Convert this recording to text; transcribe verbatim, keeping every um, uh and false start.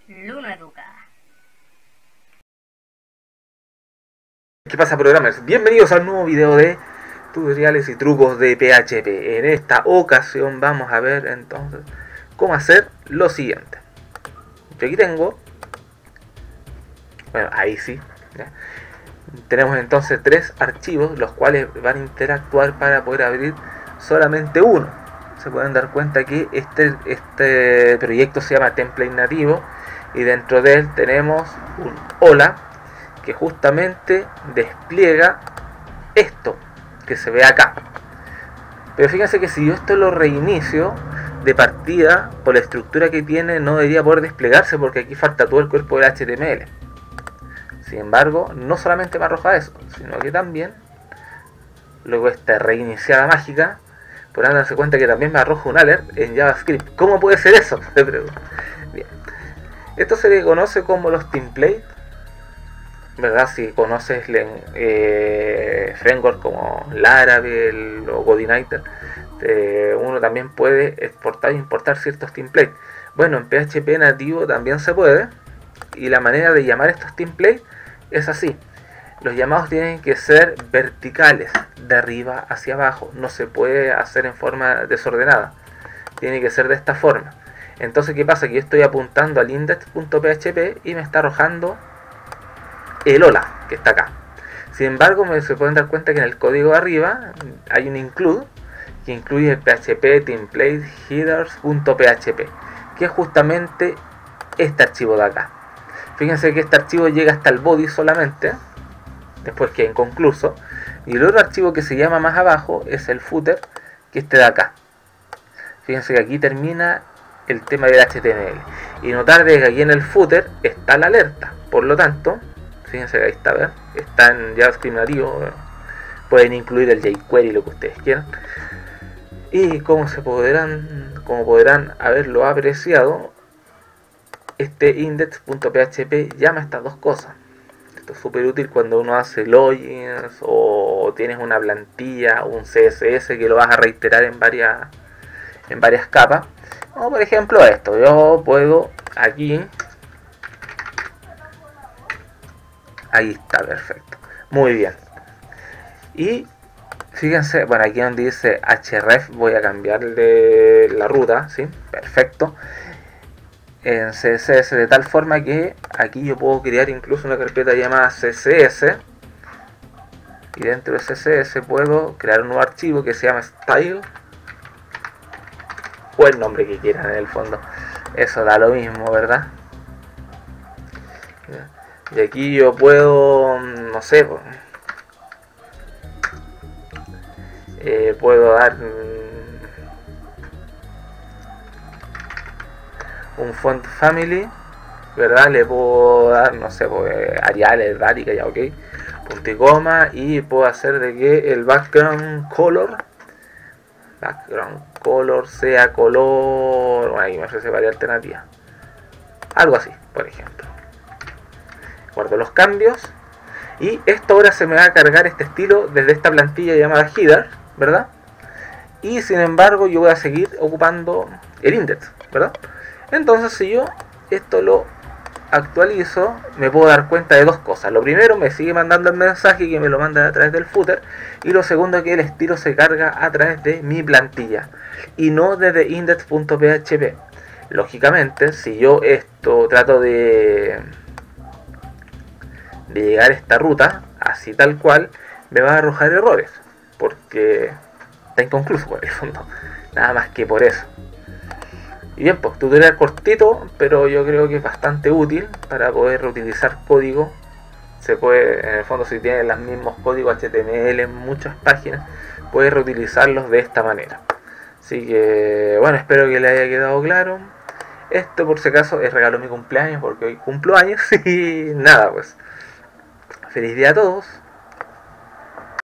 Luno Educa. ¿Qué pasa, programmers? Bienvenidos al nuevo video de tutoriales y trucos de P H P. En esta ocasión vamos a ver entonces cómo hacer lo siguiente. Yo aquí tengo, bueno, ahí sí, ¿ya? Tenemos entonces tres archivos los cuales van a interactuar para poder abrir solamente uno. Se pueden dar cuenta que este, este proyecto se llama template nativo y dentro de él tenemos un hola que justamente despliega esto que se ve acá. Pero fíjense que si yo esto lo reinicio de partida, por la estructura que tiene no debería poder desplegarse porque aquí falta todo el cuerpo del H T M L. Sin embargo, no solamente me arroja eso, sino que también luego esta reiniciada mágica podrán darse cuenta que también me arroja un alert en JavaScript. ¿Cómo puede ser eso? Bien. Esto se le conoce como los templates, ¿verdad? Si conoces eh, framework como Laravel o Codeigniter, eh, uno también puede exportar e importar ciertos templates. Bueno, en P H P nativo también se puede, y la manera de llamar estos templates es así. Los llamados tienen que ser verticales, de arriba hacia abajo, no se puede hacer en forma desordenada, tiene que ser de esta forma. Entonces, ¿qué pasa? Que yo estoy apuntando al index.php y me está arrojando el hola que está acá. Sin embargo, me se pueden dar cuenta que en el código de arriba hay un include que incluye el php template headers.php, que es justamente este archivo de acá. Fíjense que este archivo llega hasta el body solamente, después queda inconcluso, y el otro archivo que se llama más abajo es el footer, que este de acá. Fíjense que aquí termina el tema del H T M L, y notar de que aquí en el footer está la alerta. Por lo tanto, fíjense que ahí está, ¿ver? Está en JavaScript nativo, ¿ver? Pueden incluir el jQuery, lo que ustedes quieran, y como se podrán como podrán haberlo apreciado, este index.php llama estas dos cosas. Esto es súper útil cuando uno hace logins o tienes una plantilla o un C S S que lo vas a reiterar en varias en varias capas. Como por ejemplo esto, yo puedo aquí, ahí está, perfecto, muy bien. Y fíjense, bueno, aquí donde dice href voy a cambiarle la ruta, ¿sí? Perfecto. En C S S de tal forma que aquí yo puedo crear incluso una carpeta llamada C S S, y dentro de C S S puedo crear un nuevo archivo que se llama style, o el nombre que quieran en el fondo, eso da lo mismo, ¿verdad? Y aquí yo puedo, no sé, eh, puedo dar un font family, ¿verdad? Le puedo dar, no sé, pues, Arial, Helvática, ya, ok, punto y coma, y puedo hacer de que el background color background color sea color, bueno, ahí me ofrece varias alternativas, algo así, por ejemplo. Guardo los cambios, y esto ahora se me va a cargar este estilo desde esta plantilla llamada header, ¿verdad? Y sin embargo yo voy a seguir ocupando el index, ¿verdad? Entonces, si yo esto lo actualizo, me puedo dar cuenta de dos cosas. Lo primero, me sigue mandando el mensaje que me lo manda a través del footer, y lo segundo, que el estilo se carga a través de mi plantilla y no desde index.php. Lógicamente, si yo esto trato de de llegar a esta ruta así tal cual, me va a arrojar errores porque está inconcluso por el fondo, nada más que por eso. Y bien, pues tutorial cortito, pero yo creo que es bastante útil para poder reutilizar código. Se puede, en el fondo, si tienen los mismos códigos H T M L en muchas páginas, puedes reutilizarlos de esta manera. Así que, bueno, espero que les haya quedado claro. Esto, por si acaso, es regalo de mi cumpleaños, porque hoy cumplo años. Y nada, pues, feliz día a todos.